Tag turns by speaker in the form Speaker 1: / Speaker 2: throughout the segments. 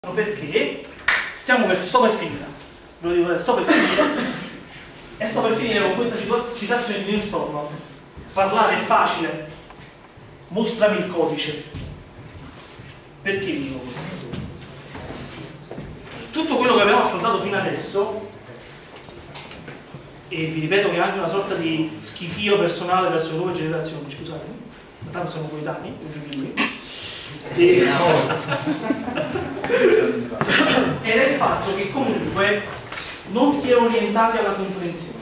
Speaker 1: perché sto per finire. Ve lo dico, sto per finire e sto per finire con questa citazione di Linus Torvald. Parlare è facile, mostrami il codice. Perché vi dico questo? Tutto quello che abbiamo affrontato fino adesso, e vi ripeto che è anche una sorta di schifio personale verso le nuove generazioni, scusate, ma tanto siamo coetanei, ed è il fatto che comunque non si è orientati alla comprensione.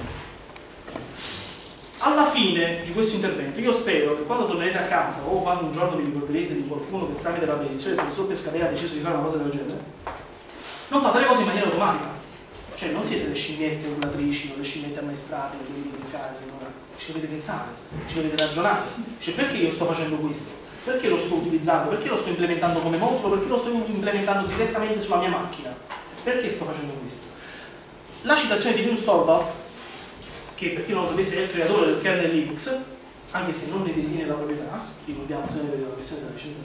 Speaker 1: Alla fine di questo intervento io spero che quando tornerete a casa o quando un giorno vi ricorderete di qualcuno che tramite la benedizione del professor Pescatella ha deciso di fare una cosa del genere, non fate le cose in maniera automatica. Cioè non siete le scimmiette urlatrici o le scimmiette ammaestrate che dovete cliccare, ci dovete pensare, ci dovete ragionare. Cioè perché io sto facendo questo? Perché lo sto utilizzando? Perché lo sto implementando come modulo? Perché lo sto implementando direttamente sulla mia macchina? Perché sto facendo questo? La citazione di Linus Torvalds, che per chi non lo sapesse è il creatore del kernel Linux, anche se non ne detiene la proprietà, ricordiamo sempre la questione della licenza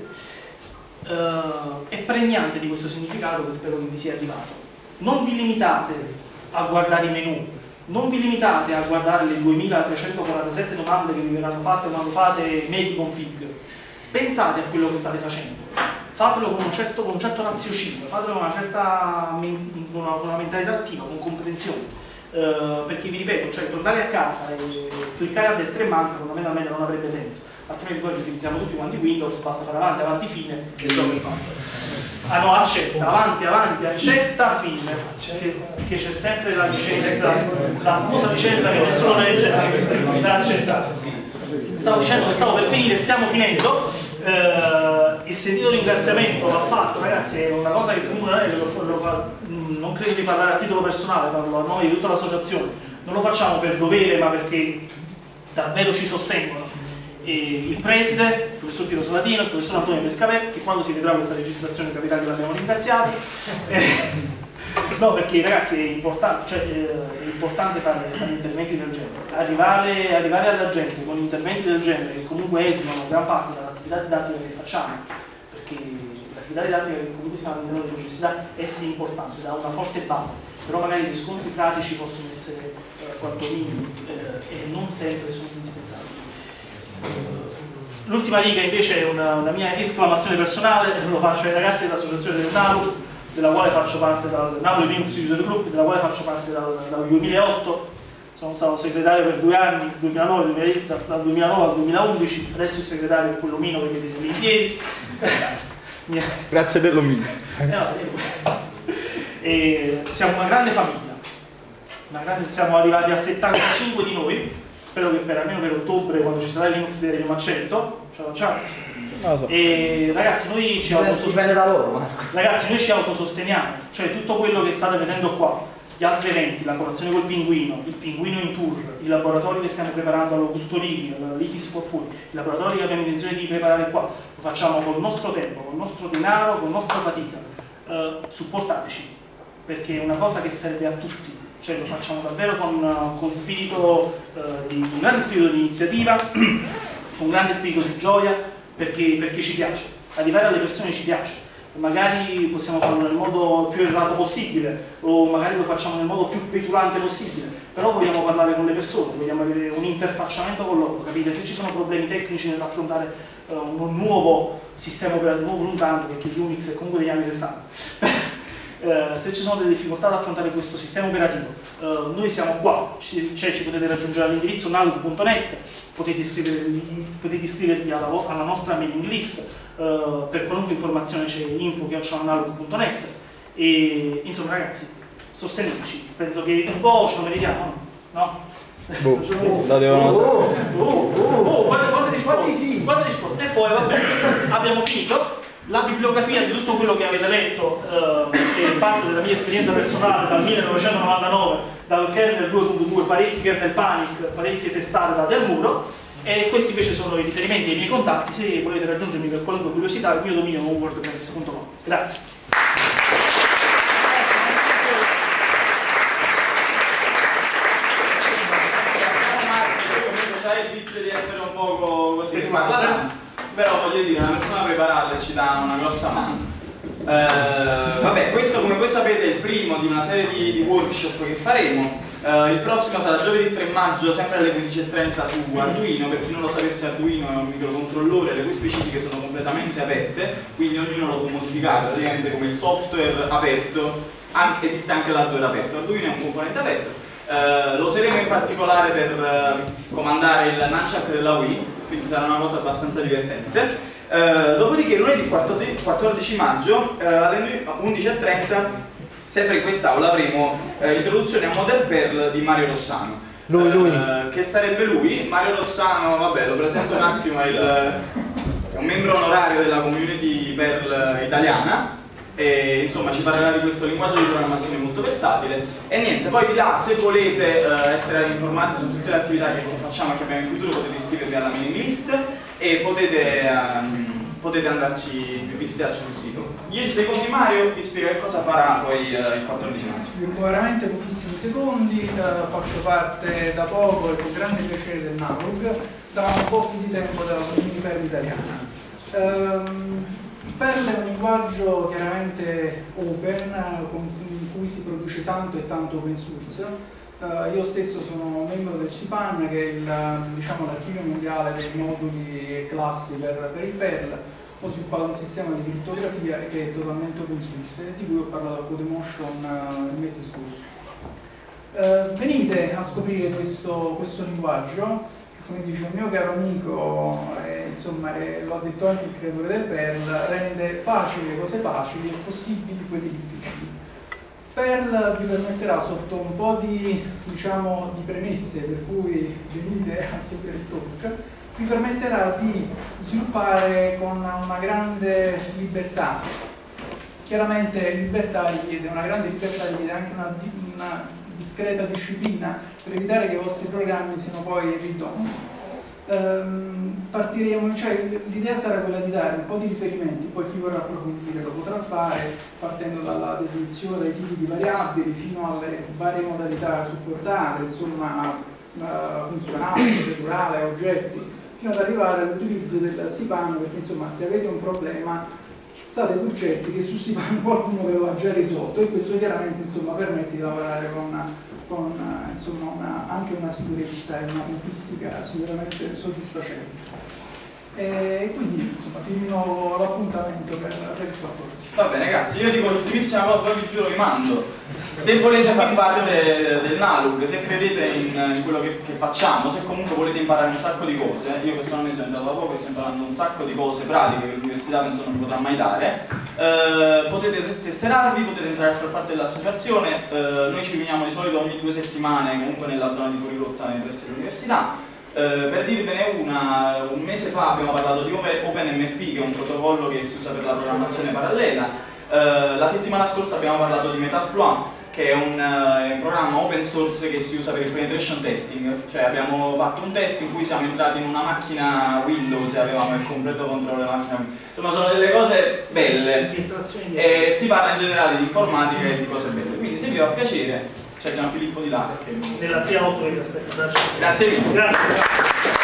Speaker 1: GPL, è pregnante di questo significato che spero che vi sia arrivato. Non vi limitate a guardare i menu, non vi limitate a guardare le 2347 domande che vi verranno fatte quando fate make config. Pensate a quello che state facendo, fatelo con un certo raziocinio, fatelo con una mentalità attiva, con comprensione. Perché vi ripeto, cioè tornare a casa e cliccare a destra e manca fondamentalmente non avrebbe senso, altrimenti poi utilizziamo tutti quanti Windows, basta fare avanti, fine e ciò che fatto. Ah no, accetta, avanti, accetta, fine, che c'è sempre la licenza, la famosa licenza che nessuno legge, da accettare. Stavo dicendo che stavo per finire, stiamo finendo. Il sentito ringraziamento va fatto, ragazzi, è una cosa che comunque non credo di parlare a titolo personale, parlo a nome di tutta l'associazione, non lo facciamo per dovere ma perché davvero ci sostengono. Il preside, il professor Piero Saladino, il professor Antonio Pescapè, che quando si vedrà questa registrazione capirà che l'abbiamo ringraziato. No, perché ragazzi è importante, è importante fare interventi del genere, arrivare alla gente con interventi del genere che comunque esulano gran parte dall'attività didattica che facciamo, perché l'attività didattica che comunque si fa all'interno dell'università è sì importante, dà una forte base, però magari gli riscontri pratici possono essere quanto minimi e non sempre sono indispensabili. L'ultima riga invece è una mia esclamazione personale, lo faccio ai ragazzi dell'associazione del NAU, della quale faccio parte dal Napoli Linux User Group, della quale faccio parte dal 2008, sono stato segretario per 2 anni, dal 2009 al 2011, adesso il segretario è quell'omino che vedete lì in piedi.
Speaker 2: Grazie dell'omino.
Speaker 1: E siamo una grande famiglia, siamo arrivati a 75 di noi, spero che almeno per ottobre, quando ci sarà il Linux Day, arriviamo a 100, ce la facciamo. So. E ragazzi noi ci autososteniamo, cioè tutto quello che state vedendo qua, gli altri eventi, la colazione col pinguino, il pinguino in tour, i laboratori che stiamo preparando all'Augusto Righi, all'ITIS for Full, i laboratori che abbiamo intenzione di preparare qua, lo facciamo col nostro tempo, col nostro denaro, con la nostra fatica. Supportateci, perché è una cosa che serve a tutti, cioè lo facciamo davvero con spirito un grande spirito di iniziativa, con grande spirito di gioia, perché ci piace, arrivare alle persone ci piace, magari possiamo farlo nel modo più errato possibile o magari lo facciamo nel modo più petulante possibile, però vogliamo parlare con le persone, vogliamo avere un interfacciamento con loro, capite? Se ci sono problemi tecnici nell'affrontare un nuovo sistema operativo volontario, perché Unix è comunque degli anni 60, se ci sono delle difficoltà ad affrontare questo sistema operativo, noi siamo qua, ci potete raggiungere all'indirizzo nalug.net, potete iscrivervi alla nostra mailing list, per qualunque informazione c'è info@nalug.net e insomma ragazzi, sosteneteci, penso che un po' ce lo meritiamo, no? Quante risposte? E poi vabbè, abbiamo finito. La bibliografia di tutto quello che avete letto è parte della mia esperienza personale dal 1999, dal kernel 2.2, parecchi kernel panic, parecchie testate date al muro, e questi invece sono i riferimenti ai miei contatti se volete raggiungermi per qualunque curiosità. Il mio dominio è wordpress.com. Grazie.
Speaker 3: C'hai il vizio di essere un poco così, però voglio dire, una persona preparata ci dà una grossa mano. Vabbè, questo come voi sapete è il primo di una serie di workshop che faremo. Il prossimo sarà giovedì 3 maggio, sempre alle 15:30 su Arduino. Per chi non lo sapesse, Arduino è un microcontrollore le cui specifiche sono completamente aperte, quindi ognuno lo può modificare praticamente come il software aperto, esiste anche l'hardware aperto. Arduino è un componente aperto. Lo useremo in particolare per comandare il nunchuck della Wii, quindi sarà una cosa abbastanza divertente. Dopodiché lunedì 14 maggio alle 11:30, sempre in quest'aula, avremo introduzione a Model Perl di Mario Rossano. Che sarebbe lui? Mario Rossano, vabbè, lo presento un attimo, è un membro onorario della community Perl italiana. E insomma ci parlerà di questo linguaggio di programmazione molto versatile. E niente, poi di là, se volete essere informati su tutte le attività che facciamo e che abbiamo in futuro, potete iscrivervi alla mailing list e potete andarci, visitarci sul sito. 10 secondi Mario vi spiega che cosa farà poi il 14 maggio.
Speaker 4: Dico veramente pochissimi secondi, faccio parte da poco e con grande piacere del NALUG, da un po' più di tempo della community Perl italiana. Perl è un linguaggio chiaramente open, in cui si produce tanto e tanto open source. Io stesso sono membro del CPAN, che è l'archivio mondiale dei moduli e classi per il Perl. Ho sviluppato un sistema di crittografia che è totalmente open source e di cui ho parlato a Codemotion il mese scorso. Venite a scoprire questo linguaggio. Come dice il mio caro amico, insomma, lo ha detto anche il creatore del Perl, rende facili le cose facili e possibili quelle difficili. Perl vi permetterà, sotto un po' di premesse, per cui venite a seguire il talk, vi permetterà di sviluppare con una grande libertà. Chiaramente libertà richiede una grande libertà, richiede anche una discreta disciplina per evitare che i vostri programmi siano poi ridonti. Partiremo, l'idea sarà quella di dare un po' di riferimenti, poi chi vorrà approfondire lo potrà fare, partendo dalla definizione dai tipi di variabili fino alle varie modalità supportate, insomma funzionale, procedurale, oggetti, fino ad arrivare all'utilizzo del SIPAN, perché insomma se avete un problema state concerti che su SIPAN qualcuno ve lo ha già risolto, e questo chiaramente insomma permette di lavorare con anche una sicurezza e una tempistica sicuramente soddisfacente. E quindi insomma vi rinnovo l'appuntamento per il 14.
Speaker 3: Va bene, grazie. Io dico l'ultimissima cosa, poi vi giuro vi mando. Se volete far parte del NALUG, se credete in quello che facciamo, se comunque volete imparare un sacco di cose, io questo anno sono andato da poco e sto imparando un sacco di cose pratiche che l'università penso non potrà mai dare, potete tesserarvi, potete entrare a far parte dell'associazione. Noi ci riuniamo di solito ogni 2 settimane, comunque nella zona di fuorirotta nei pressi dell'università. Per dirvene un mese fa abbiamo parlato di OpenMP, che è un protocollo che si usa per la programmazione parallela. La settimana scorsa abbiamo parlato di Metasploit, che è un programma open source che si usa per il penetration testing, cioè abbiamo fatto un test in cui siamo entrati in una macchina Windows e avevamo il completo controllo della macchina Windows. Insomma, sono delle cose belle e si parla in generale di informatica e di cose belle, quindi se vi fa piacere c'è Gianfilippo di là.
Speaker 1: Nella zia 8 che aspetta.
Speaker 3: Grazie mille.
Speaker 1: Grazie.